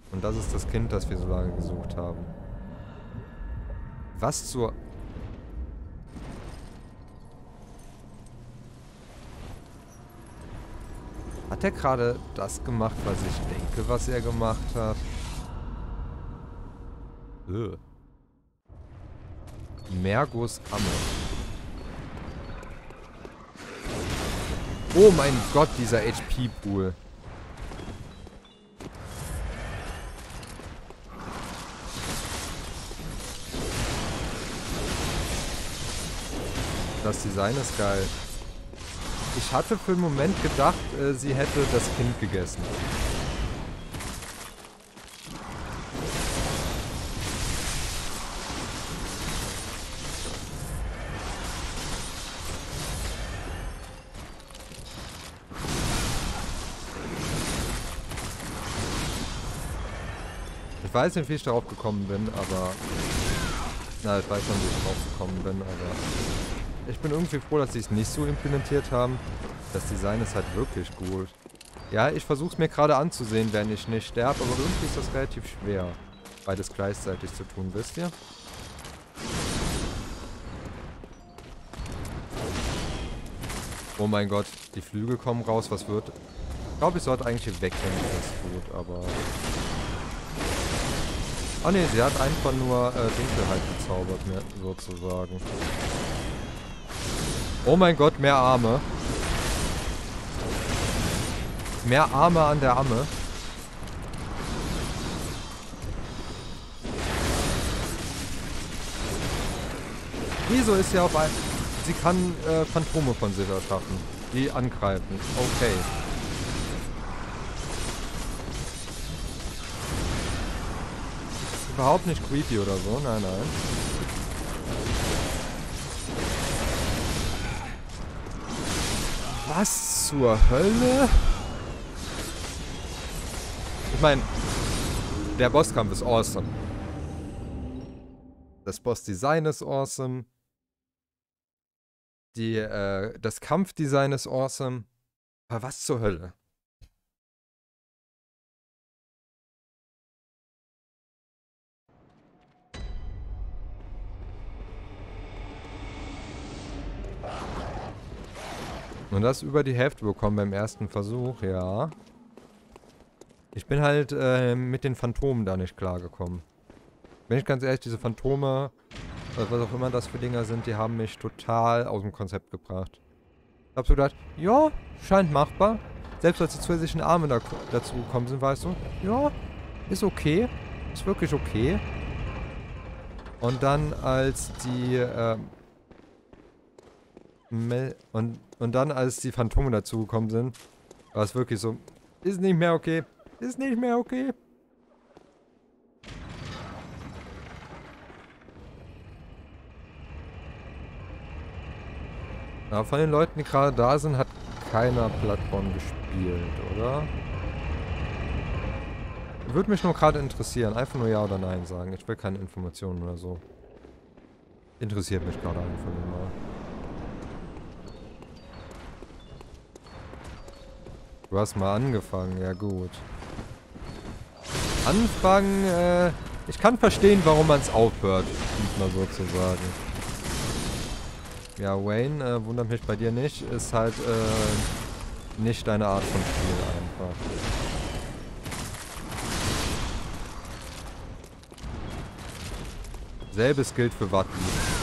Und das ist das Kind, das wir so lange gesucht haben. Was zur... Hat er gerade das gemacht, was ich denke, was er gemacht hat? Mergus Amme. Oh mein Gott, dieser HP-Pool. Das Design ist geil. Ich hatte für einen Moment gedacht, sie hätte das Kind gegessen. Ich weiß nicht, wie ich darauf gekommen bin, aber... Na, ich weiß schon, wie ich drauf gekommen bin, aber... Ich bin irgendwie froh, dass sie es nicht so implementiert haben. Das Design ist halt wirklich gut. Ja, ich versuche es mir gerade anzusehen, wenn ich nicht sterbe, aber irgendwie ist das relativ schwer, beides gleichzeitig zu tun, wisst ihr? Oh mein Gott, die Flügel kommen raus, was wird? Ich glaube, ich sollte eigentlich hier wegrennen, das ist gut, aber... Ah ne, sie hat einfach nur Dunkelheit gezaubert, mehr, sozusagen. Oh mein Gott, mehr Arme. Mehr Arme an der Amme. Wieso ist sie auf ein... Sie kann Phantome von sich erschaffen, die angreifen. Okay. Überhaupt nicht creepy oder so, nein, nein. Was zur Hölle? Ich meine, der Bosskampf ist awesome. Das Bossdesign ist awesome. Das Kampfdesign ist awesome. Aber was zur Hölle? Und das über die Hälfte bekommen beim ersten Versuch, ja. Ich bin halt mit den Phantomen da nicht klargekommen. Bin ich ganz ehrlich, diese Phantome, was auch immer das für Dinger sind, die haben mich total aus dem Konzept gebracht. Ich hab so gedacht, ja, scheint machbar. Selbst als die zusätzlichen Arme dazu gekommen sind, weißt du, ja, ist okay. Ist wirklich okay. Und dann als die, und dann als die Phantome dazugekommen sind, war es wirklich so, ist nicht mehr okay. Ist nicht mehr okay. Aber von den Leuten, die gerade da sind, hat keiner Bloodborne gespielt, oder? Würde mich nur gerade interessieren. Einfach nur Ja oder Nein sagen. Ich will keine Informationen oder so. Interessiert mich gerade einfach nur mal. Du hast mal angefangen, ja gut. Anfangen, ich kann verstehen, warum man es aufhört, um es mal so zu sagen. Ja, Wayne, wundert mich bei dir nicht, ist halt, nicht deine Art von Spiel einfach. Selbes gilt für Watti.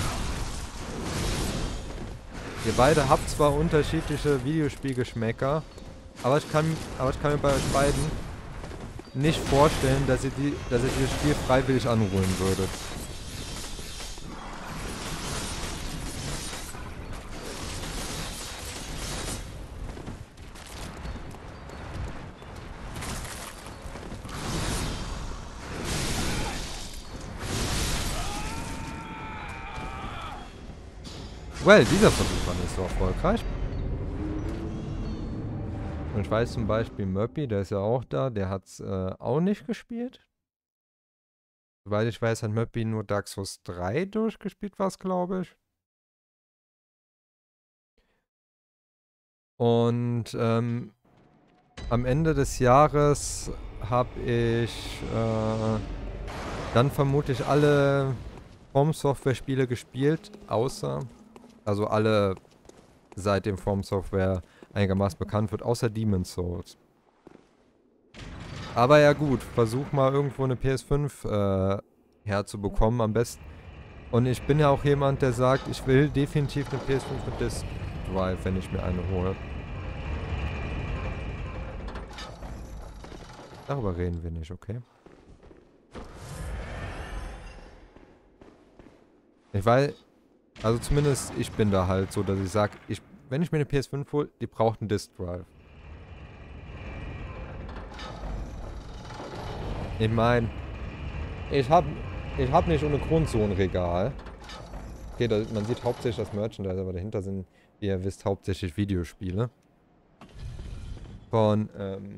Ihr beide habt zwar unterschiedliche Videospielgeschmäcker, aber ich kann mir bei euch beiden nicht vorstellen, dass ihr dieses Spiel freiwillig anholen würdet. Well, dieser Versuch war nicht so erfolgreich. Und ich weiß zum Beispiel Murphy, der ist ja auch da, der hat's auch nicht gespielt. Soweit ich weiß, hat Murphy nur Dark Souls 3 durchgespielt, was glaube ich. Und am Ende des Jahres habe ich dann vermutlich alle From Software Spiele gespielt, außer, also alle seitdem From Software einigermaßen bekannt wird, außer Demon's Souls. Aber ja gut, versuch mal irgendwo eine PS5 herzubekommen, am besten. Und ich bin ja auch jemand, der sagt, ich will definitiv eine PS5 mit Disk Drive, wenn ich mir eine hole. Darüber reden wir nicht, okay? Ich weiß, also zumindest ich bin da halt so, dass ich sage, wenn ich mir eine PS5 hole, die braucht einen Disk Drive. Ich meine, ich hab nicht ohne Grund so ein Regal. Okay, man sieht hauptsächlich das Merchandise, aber dahinter sind, wie ihr wisst, hauptsächlich Videospiele. Von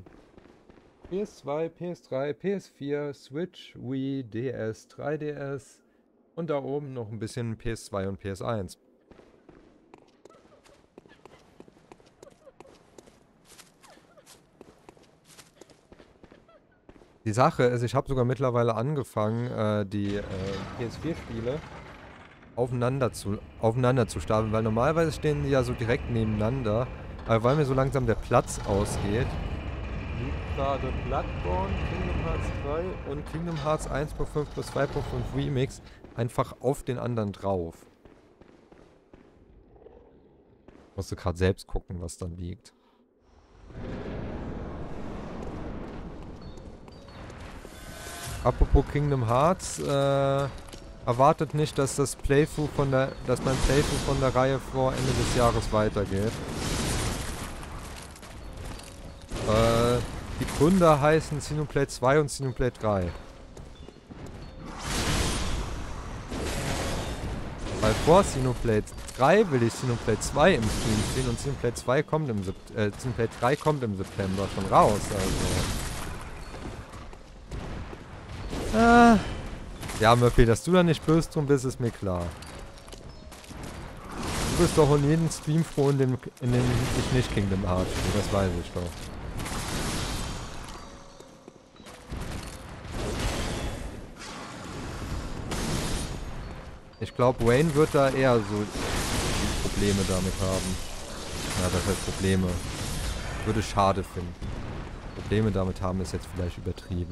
PS2, PS3, PS4, Switch, Wii, DS, 3DS und da oben noch ein bisschen PS2 und PS1. Die Sache ist, ich habe sogar mittlerweile angefangen, die PS4-Spiele aufeinander zu stapeln, weil normalerweise stehen die ja so direkt nebeneinander, aber weil mir so langsam der Platz ausgeht, liegt gerade Bloodborne, Kingdom Hearts 3 und Kingdom Hearts 1.5 plus 2.5 Remix einfach auf den anderen drauf. Musste gerade selbst gucken, was dann liegt. Apropos Kingdom Hearts, erwartet nicht, dass mein Playthrough von der Reihe vor Ende des Jahres weitergeht. Die Gründer heißen Xenoblade 2 und Xenoblade 3. Weil vor Xenoblade 3 will ich Xenoblade 2 im Stream spielen und Xenoblade 3 kommt im September schon raus, also. Ja, Murphy, dass du da nicht böse drum bist, ist mir klar. Du bist doch in jedem Stream froh, in dem ich nicht Kingdom Hearts spiele, das weiß ich doch. Ich glaube, Wayne wird da eher so Probleme damit haben. Ja, das heißt Probleme. Würde schade finden. Probleme damit haben ist jetzt vielleicht übertrieben.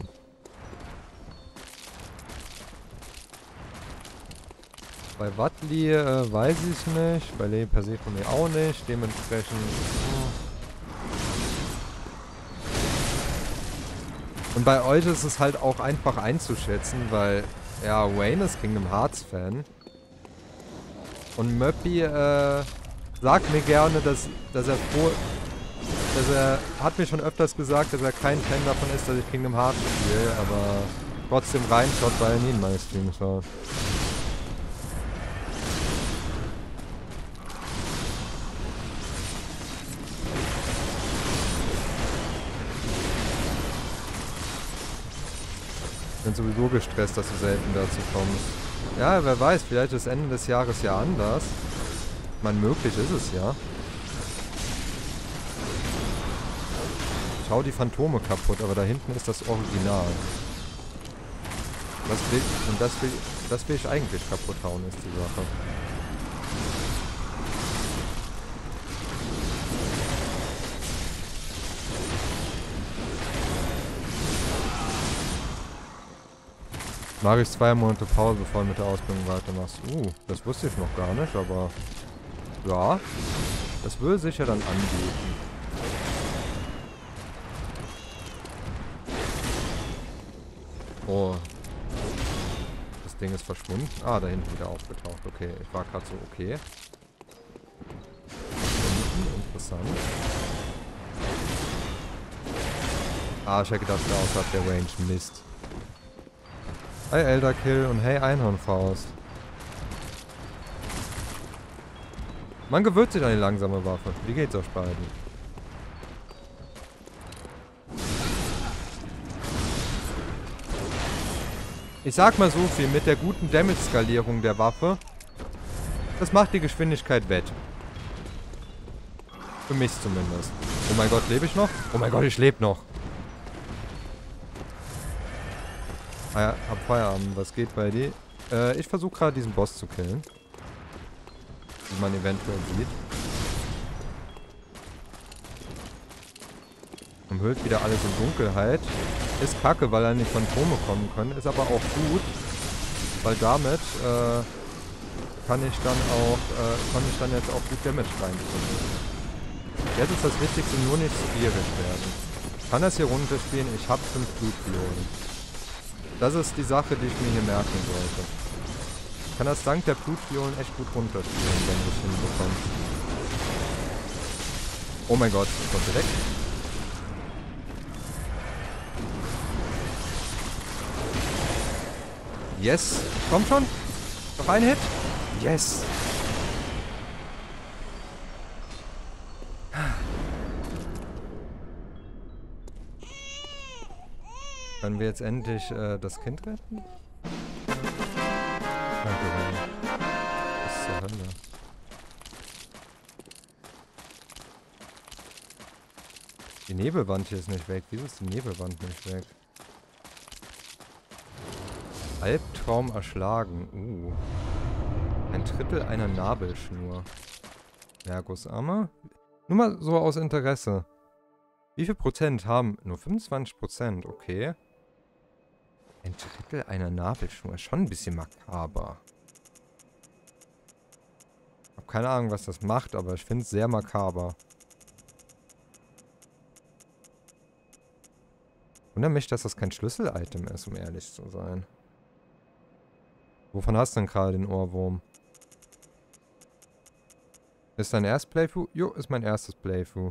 Bei Wattli weiß ich es nicht, bei Lady Persephone auch nicht, dementsprechend... Und bei euch ist es halt auch einfach einzuschätzen, weil, ja, Wayne ist Kingdom Hearts Fan. Und Möppi sagt mir gerne, dass er hat mir schon öfters gesagt, dass er kein Fan davon ist, dass ich Kingdom Hearts spiele, aber trotzdem reinschaut, weil er nie in meine Streams war. Ich bin sowieso gestresst, dass du selten dazu kommst. Ja, wer weiß, vielleicht ist Ende des Jahres ja anders. Ich meine, möglich ist es ja. Ich hau die Phantome kaputt, aber da hinten ist das Original. Das will ich eigentlich kaputt hauen, ist die Sache. Mag ich 2 Monate Pause, bevor du mit der Ausbildung weitermachst. Das wusste ich noch gar nicht, aber... Ja, das würde sich ja dann anbieten. Oh. Das Ding ist verschwunden. Ah, da hinten wieder aufgetaucht. Okay, ich war gerade so, okay. Interessant. Ah, ich hätte gedacht, da außerhalb der Range. Mist. Hey Elderkill und hey Einhornfaust. Man gewöhnt sich an die langsame Waffe. Wie geht's euch beiden? Ich sag mal so viel, mit der guten Damage-Skalierung der Waffe, das macht die Geschwindigkeit wett. Für mich zumindest. Oh mein Gott, lebe ich noch? Oh mein Gott, ich lebe noch. Ah ja, hab Feierabend. Was geht bei dir? Ich versuche gerade diesen Boss zu killen. Wie man eventuell sieht. Umhüllt wieder alles in Dunkelheit. Ist kacke, weil dann die Phantome kommen können. Ist aber auch gut. Weil damit kann ich dann jetzt auch gut Damage reinbringen. Jetzt ist das Wichtigste, nur nicht schwierig werden. Ich kann das hier runterspielen, ich habe 5 Blutviolen. Das ist die Sache, die ich mir hier merken sollte. Ich kann das dank der Blutviolen echt gut runterspielen, wenn ich es hinbekomme. Oh mein Gott, ich konnte weg. Yes, komm schon. Noch ein Hit. Yes. Können wir jetzt endlich das Kind retten? Danke, Ryan. Was zur Hölle? Die Nebelwand hier ist nicht weg. Wieso ist die Nebelwand nicht weg? Albtraum erschlagen. Ein Drittel einer Nabelschnur. Merkusarme? Nur mal so aus Interesse. Wie viel Prozent haben? Nur 25%, okay. Ein Drittel einer Nabelschnur ist schon ein bisschen makaber. Ich habe keine Ahnung, was das macht, aber ich finde es sehr makaber. Wundert mich, dass das kein Schlüssel-Item ist, um ehrlich zu sein. Wovon hast du denn gerade den Ohrwurm? Ist dein erstes Playthrough? Jo, ist mein erstes Playthrough.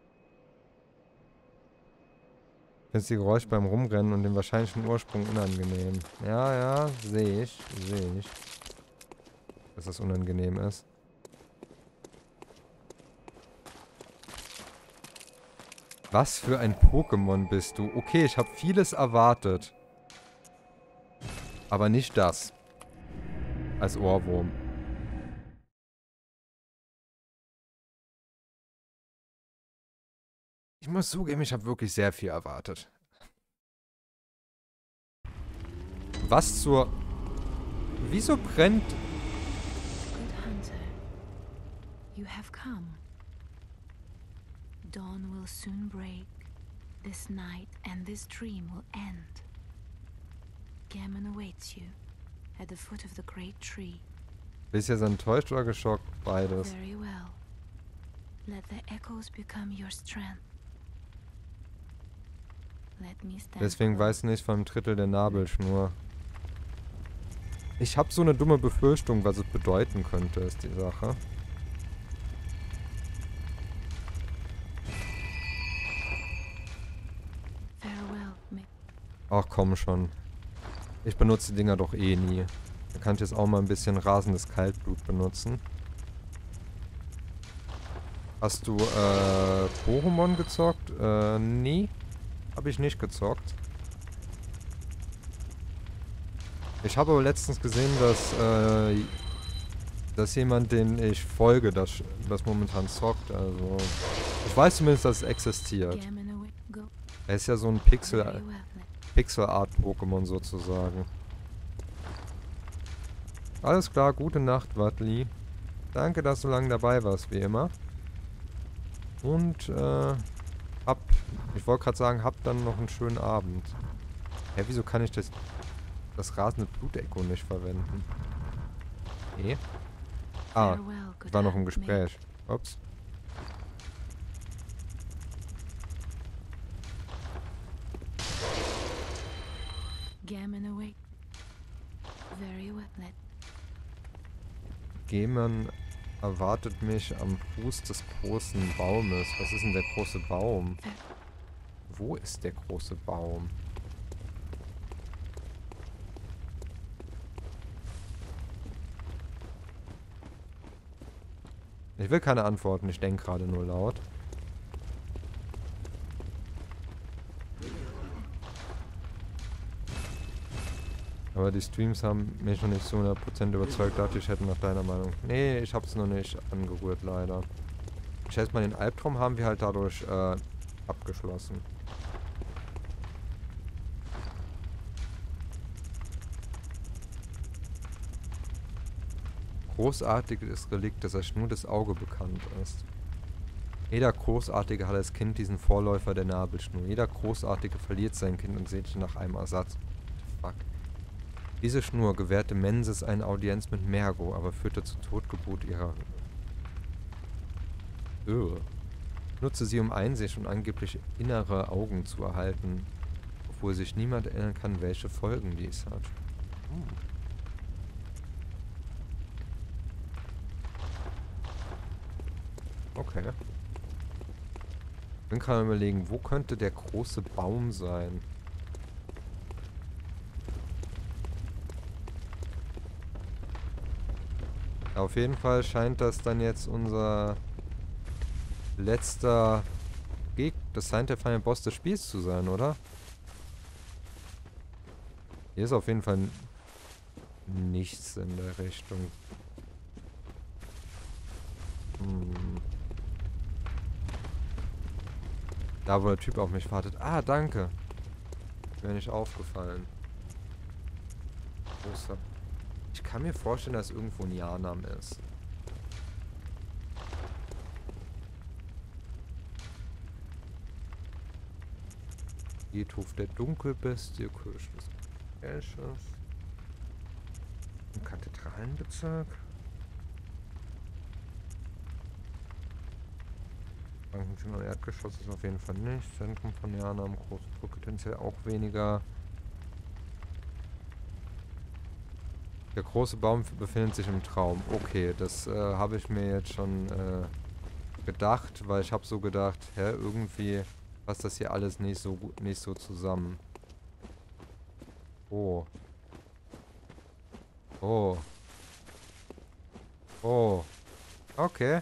Findest die Geräusche beim Rumrennen und den wahrscheinlichen Ursprung unangenehm. Ja, ja, sehe ich. Dass das unangenehm ist. Was für ein Pokémon bist du? Okay, ich habe vieles erwartet. Aber nicht das. Als Ohrwurm. Ich muss zugeben, ich habe wirklich sehr viel erwartet. Was zur... Wieso brennt... Good hunter, you have come. Dawn will soon break. This night and this dream will end. Gammon awaits you at the foot of the great tree. Bist du jetzt enttäuscht oder geschockt? Beides. Very well. Let the echoes become your strength. Let me stand Deswegen close. weiß ich nicht vom Drittel der Nabelschnur. Ich habe so eine dumme Befürchtung, was es bedeuten könnte, ist die Sache. Farewell, Ach komm schon. Ich benutze die Dinger doch eh nie. Da kann ich jetzt auch mal ein bisschen rasendes Kaltblut benutzen. Hast du Pokémon gezockt? Nee. Habe ich nicht gezockt. Ich habe aber letztens gesehen, dass jemand, den ich folge, das momentan zockt. Also ich weiß zumindest, dass es existiert. Gammon away. Go. Er ist ja so ein Very well. Pixel-Art-Pokémon sozusagen. Alles klar, gute Nacht, Wattli. Danke, dass du lange dabei warst, wie immer. Und, ich wollte gerade sagen, hab dann noch einen schönen Abend. Hä, wieso kann ich das rasende Blutecho nicht verwenden? Nee. Ah, Farewell, ich good war noch im hunt, mate. Gespräch. Ups. Gammon away. Very well. Gammon erwartet mich am Fuß des großen Baumes. Was ist denn der große Baum? Wo ist der große Baum? Ich will keine Antworten, ich denke gerade nur laut. Aber die Streams haben mich noch nicht so 100% überzeugt. Dachte ich hätte nach deiner Meinung. Nee, ich hab's noch nicht angerührt, leider. Chest mal den Albtraum haben wir halt dadurch abgeschlossen. Großartiges Relikt, das als nur das Auge bekannt ist. Jeder Großartige hat als Kind diesen Vorläufer der Nabelschnur. Jeder Großartige verliert sein Kind und sehnt sich nach einem Ersatz. Fuck. Diese Schnur gewährte Menses eine Audienz mit Mergo, aber führte zur Totgeburt ihrer... Nutze sie, um Einsicht und angeblich innere Augen zu erhalten, obwohl sich niemand erinnern kann, welche Folgen dies hat. Okay. Ich bin gerade überlegen, wo könnte der große Baum sein? Auf jeden Fall scheint das dann jetzt unser letzter Gegner, das scheint der Final Boss des Spiels zu sein, oder? Hier ist auf jeden Fall nichts in der Richtung. Da, wo der Typ auf mich wartet. Ah, danke. Mir nicht aufgefallen. Großer. Ich kann mir vorstellen, dass irgendwo ein Janam ist. Friedhof der Dunkelbestie, Kirche des Elches. Im Kathedralenbezirk. Bankenzimmer im Erdgeschoss ist auf jeden Fall nicht. Zentrum von Janam, große Brücke tendenziell auch weniger. Der große Baum befindet sich im Traum. Okay, das habe ich mir jetzt schon gedacht, weil ich habe so gedacht, hä, irgendwie passt das hier alles nicht so zusammen. Oh. Oh. Oh. Okay.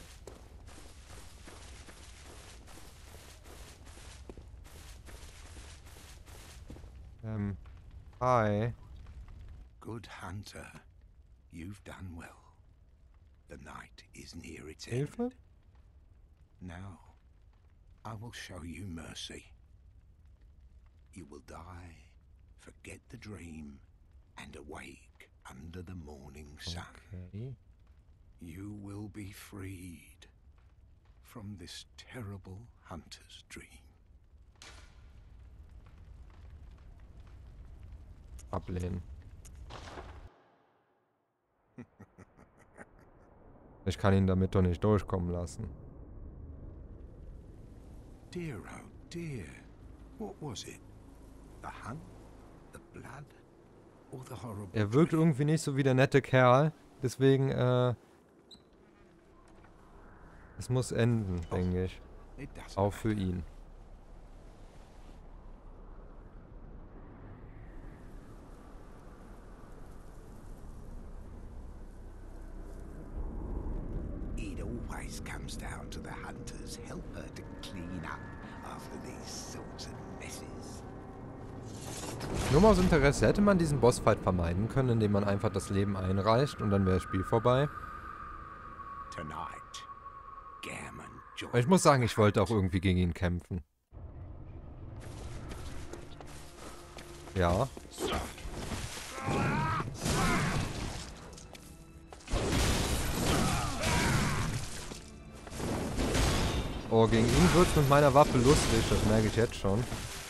Hi. Good hunter, you've done well. The night is near its Hilfe? end. Now, I will show you mercy. You will die, forget the dream, and awake under the morning sun. Okay. You will be freed from this terrible hunter's dream. Ablehnen. Ich kann ihn damit doch nicht durchkommen lassen. Dear, oh dear. What was it? The hunt? The blood? Or the horrible Er wirkt dream? irgendwie nicht so wie der nette Kerl. Deswegen, es muss enden, denke ich. It doesn't Auch für matter. ihn. It always comes down to the hunter's helper to clean up after these sorts of messes. Nur mal aus Interesse, hätte man diesen Bossfight vermeiden können, indem man einfach das Leben einreicht und dann wäre das Spiel vorbei? Tonight, Gammon Aber ich muss sagen, ich wollte auch irgendwie gegen ihn kämpfen. Ja. Oh, gegen ihn wird's mit meiner Waffe lustig, das merke ich jetzt schon.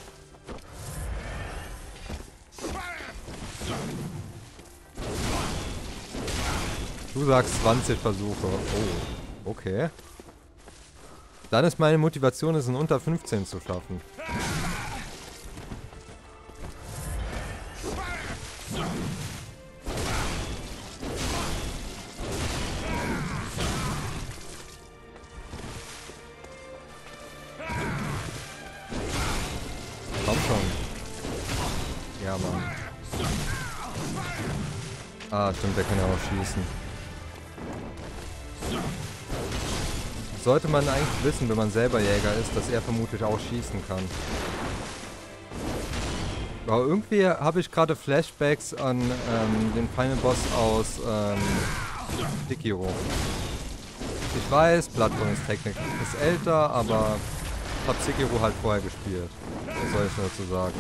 Du sagst 20 Versuche. Oh, okay. Dann ist meine Motivation, es in unter 15 zu schaffen. Komm schon. Ja, Mann. Ah, stimmt, der kann ja auch schießen. Sollte man eigentlich wissen, wenn man selber Jäger ist, dass er vermutlich auch schießen kann. Aber irgendwie habe ich gerade Flashbacks an den Final Boss aus Sekiro. Ich weiß, Bloodborne ist technisch ist älter, aber ich hab Sekiro halt vorher gespielt. Was soll ich dazu sagen?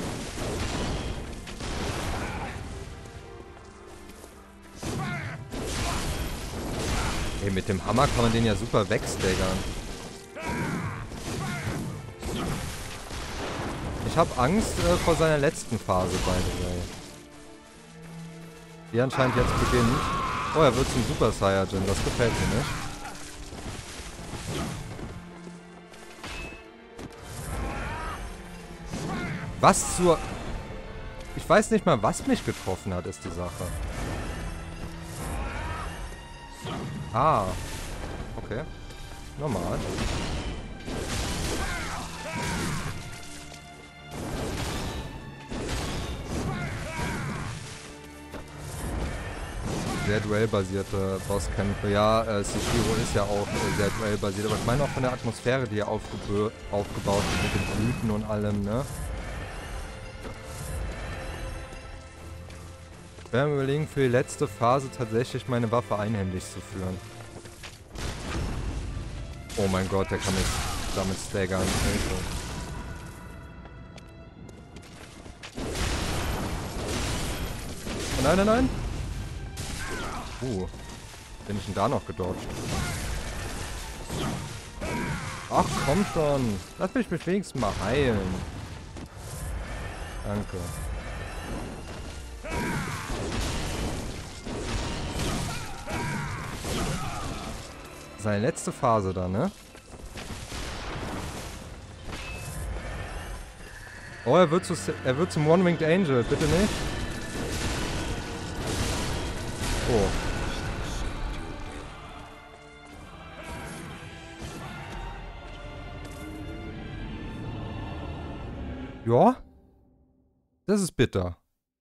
Ey, mit dem Hammer kann man den ja super wegstaggern. Ich habe Angst vor seiner letzten Phase, by the way. Die anscheinend jetzt beginnt. Oh, er wird zum Super Saiyajin. Das gefällt mir nicht. Was zur... Ich weiß nicht mal, was mich getroffen hat, ist die Sache. Ah. Okay. Normal. Sehr duellbasierte Bosskämpfe. Ja, Sekiro ist ja auch sehr duellbasiert, aber ich meine auch von der Atmosphäre, die hier aufgebaut ist mit den Blüten und allem, ne? Ich werde mir überlegen, für die letzte Phase tatsächlich meine Waffe einhändig zu führen. Oh mein Gott, der kann mich damit staggern. Oh nein, nein, nein! Bin ich denn da noch gedodged? Ach komm schon! Lass mich wenigstens mal heilen. Danke. Seine letzte Phase da, ne? Oh, er wird zum One-Winged Angel, bitte nicht. Oh. Ja. Das ist bitter.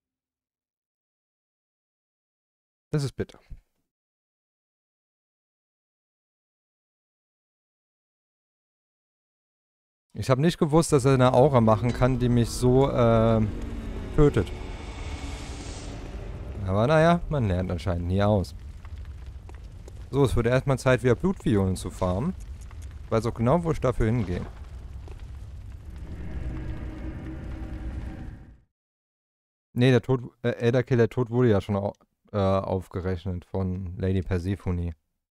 Das ist bitter. Ich habe nicht gewusst, dass er eine Aura machen kann, die mich so tötet. Aber naja, man lernt anscheinend nie aus. So, es wird erstmal Zeit, wieder Blutviolen zu farmen. Ich weiß auch genau, wo ich dafür hingehe. Nee, der Tod, Elderkill, der Tod wurde ja schon aufgerechnet von Lady Persephone.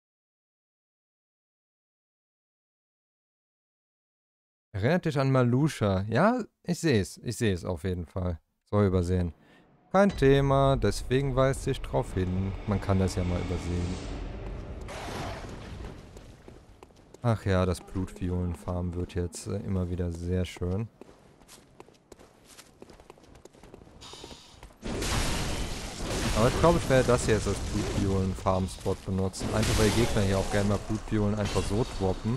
Erinnert dich an Marluxia? Ja, ich sehe es. Ich sehe es auf jeden Fall. Soll übersehen. Kein Thema, deswegen weist ich drauf hin. Man kann das ja mal übersehen. Ach ja, das Blutviolenfarmen wird jetzt immer wieder sehr schön. Aber ich glaube, ich werde das hier jetzt als Blutviolen-Farm-Spot benutzen. Einfach weil die Gegner hier auch gerne mal Blutviolen einfach so droppen.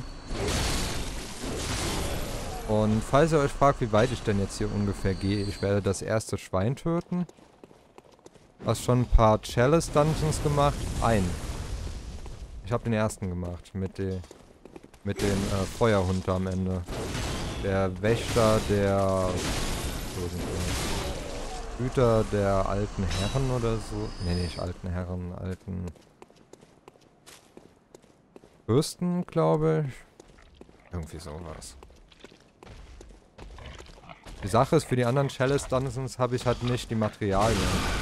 Und falls ihr euch fragt, wie weit ich denn jetzt hier ungefähr gehe, ich werde das erste Schwein töten. Hast schon ein paar Chalice Dungeons gemacht? Einen. Ich habe den ersten gemacht, mit dem Feuerhund am Ende. Der Wächter der... Hüter der alten Herren oder so. Nee, nicht alten Herren, alten Fürsten, glaube ich. Irgendwie sowas. Die Sache ist, für die anderen Chalice Dungeons habe ich halt nicht die Materialien.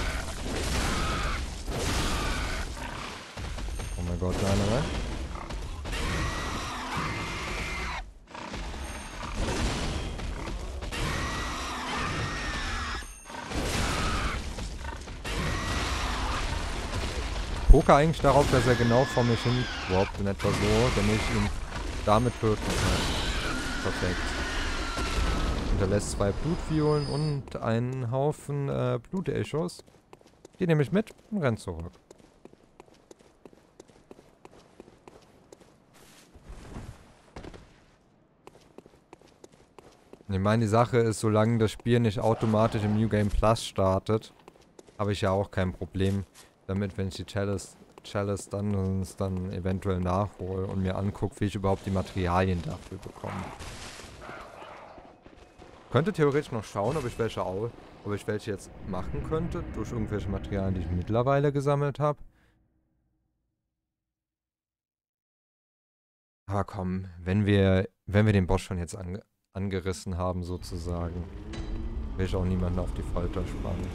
Oh mein Gott, nein, nein. Poker eigentlich darauf, dass er genau vor mich hin droppt, in etwa so, damit ich ihn damit töten kann. Perfekt. Hinterlässt 2 Blutviolen und einen Haufen Blutechos. Die nehme ich mit und renne zurück. Ich meine, die Sache ist, solange das Spiel nicht automatisch im New Game Plus startet, habe ich ja auch kein Problem damit, wenn ich die Chalice Dungeons dann eventuell nachhole und mir angucke, wie ich überhaupt die Materialien dafür bekomme. Könnte theoretisch noch schauen, ob ich welche jetzt machen könnte, durch irgendwelche Materialien, die ich mittlerweile gesammelt habe. Aber komm, wenn wir den Boss schon jetzt angerissen haben, sozusagen, will ich auch niemanden auf die Folter spannen.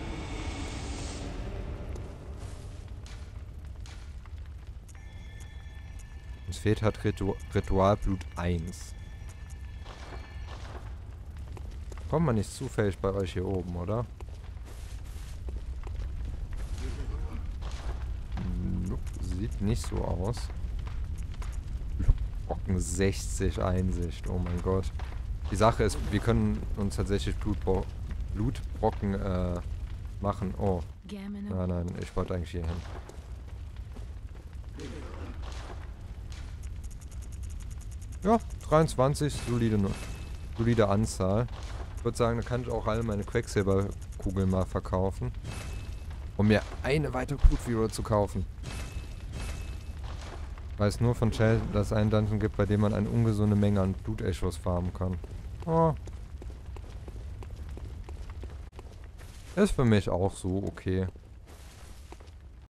Uns fehlt halt Ritualblut 1. Kommt man nicht zufällig bei euch hier oben, oder? Sieht nicht so aus. Blutbrocken 60 Einsicht. Oh mein Gott. Die Sache ist, wir können uns tatsächlich Blutbrocken machen. Oh. Nein, ich wollte eigentlich hier hin. Ja, 23, solide Anzahl. Ich würde sagen, da kann ich auch alle meine Quecksilberkugeln mal verkaufen. Um mir eine weitere Blutfigur zu kaufen. Weil es nur von Shell, dass es einen Dungeon gibt, bei dem man eine ungesunde Menge an Blutechos farmen kann. Oh. Ist für mich auch so okay.